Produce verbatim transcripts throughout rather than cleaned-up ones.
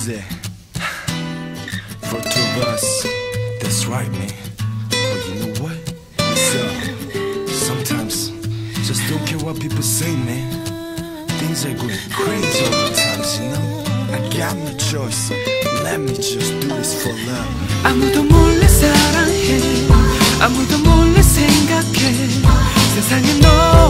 easy for two of us. That's right, man. But you know what? It's uh, sometimes just don't care what people say, man. Things are going crazy all the times, you know. I got no choice. Let me just do this for love. 아무도 몰래 사랑해. 아무도 몰래 생각해. 세상에 너와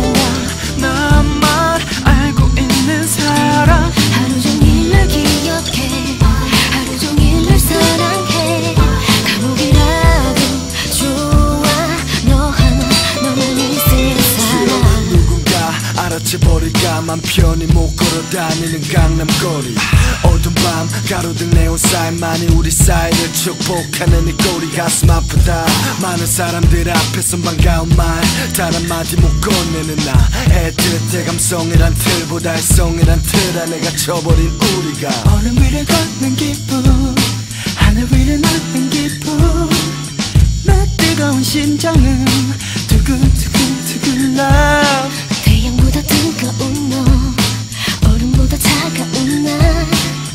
나만 알고 있는 사람. 하루 종일 날 기억해. 하루 종일 날 사랑해. 감옥이라도 좋아. 너 하나 너만 있을 사람. 누군가 알아채버릴까 맘 편히 못 걸어다니는 강남거리. 어두운 밤 가로등 네온 사인만이 우리 사이를 축복하는 이 꼴이 가슴 아프다. 많은 사람들 앞에선 반가운 말 단 한마디 못 건네는 나. 애틋해 감성이란 틀보다 일성이란 틀 안에 갇혀버린 우리가. 얼음 위를 걷는 기분 하늘 위를 나는 기분 내 뜨거운 심장은 두근두근두근 love. 태양보다 뜨거운 너 얼음보다 차가운 나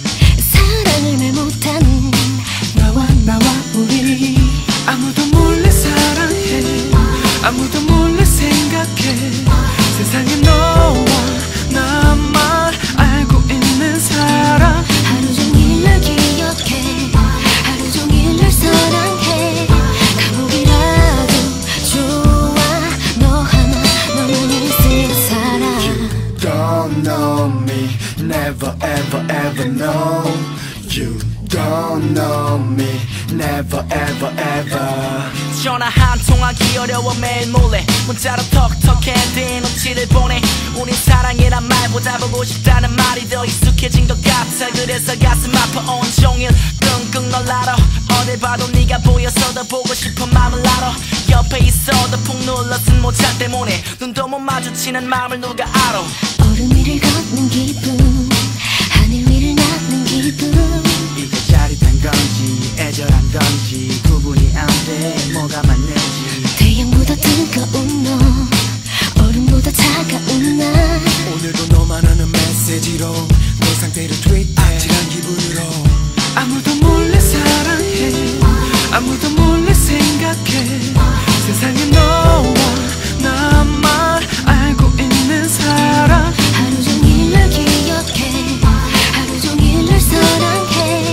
사랑을 말 못하는 너와 나와 우리. 아무도 몰래 사랑해. 아무도 몰래 생각해. 세상에 너와 나만 알고 있는 사람. 하루 종일 날 기억해. 하루 종일 날 사랑해. 감옥이라도 좋아. 너 하나 너만 있을 사람. You don't know me, never ever ever know. You don't know me, never ever ever. 전화 한 통하기 어려워 매일 몰래 문자로 톡톡해 된 눈치를 보내. 우린 사랑이란 말보다 보고 싶다는 말이 더 익숙해진 것 같아. 그래서 가슴 아파 온종일 끙끙 널 알아. 어딜 봐도 네가 보여서 더 보고 싶은 마음을 알아. 옆에 있어도 푹 눌러 쓴 모자 때문에 눈도 못 마주치는 마음을 누가 알아. 얼음 위를 걷는 기분 하늘 위를 나는 기분. 이게 짜릿한 건지 애절한 건지 구분이 안 돼. 뭐가 맞는지. 태양보다 뜨거운 너 얼음보다 차가운 나 오늘도 너만 하는 메시지로 내 상태를 트윗해. 아찔한 기분으로. 아무도 몰래 사랑해. 아무도 몰래 생각해. 세상에 너와 나만 알고 있는 사람. 하루 종일 날 기억해. 하루 종일 날 사랑해.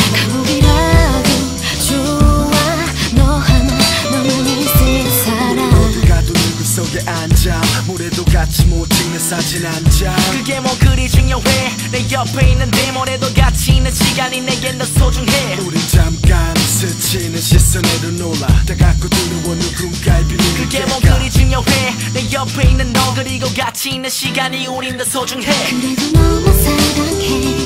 감옥이라도 좋아. 너 하나 너만 있을 사람. 모두가 눈물 속에 앉아 모래도 같이 못 찍는 사진 한 장. 그게 뭐 그리 중요해. 내 옆에 있는데 뭐래도 같이 있는 시간이 내겐 더 소중해. 우린 잠깐 스치는 시선에도 놀라. 다가고 두려워 누군가의 비밀을 그게 뭐 깨가. 그리 중요해. 내 옆에 있는 너 그리고 같이 있는 시간이 우린 더 소중해. 그래도 너만 사랑해.